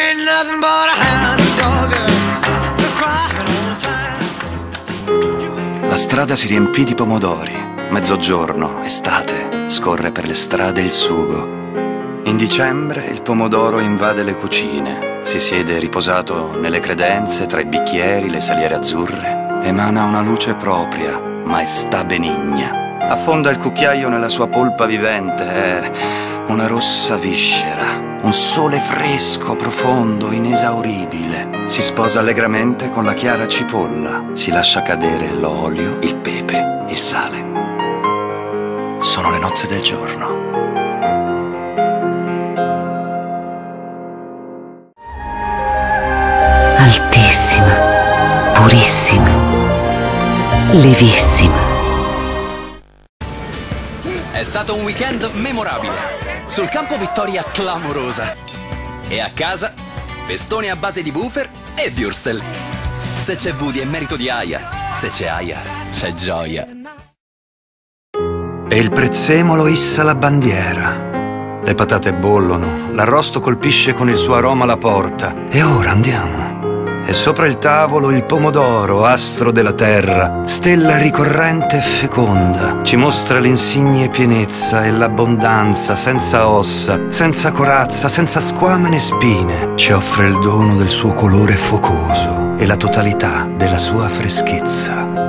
ain't nothing but a hound dog crying all the time. La strada si riempì di pomodori. Mezzogiorno, estate, scorre per le strade il sugo. In dicembre il pomodoro invade le cucine. Si siede riposato nelle credenze tra i bicchieri, le saliere azzurre. Emana una luce propria, maestà benigna. Affonda il cucchiaio nella sua polpa vivente. È una rossa viscera, un sole fresco, profondo, inesauribile. Si sposa allegramente con la chiara cipolla. Si lascia cadere l'olio, il pepe, il sale. Sono le nozze del giorno. Altissima, purissima, levissima. È stato un weekend memorabile. Sul campo vittoria clamorosa. E a casa, festone a base di boofer e würstel. Se c'è Woody è merito di Aya. Se c'è Aya, c'è gioia. E il prezzemolo issa la bandiera. Le patate bollono, l'arrosto colpisce con il suo aroma la porta. E ora andiamo. E sopra il tavolo il pomodoro, astro della terra, stella ricorrente e feconda, ci mostra l'insigne pienezza e l'abbondanza, senza ossa, senza corazza, senza squame né spine. Ci offre il dono del suo colore focoso e la totalità della sua freschezza.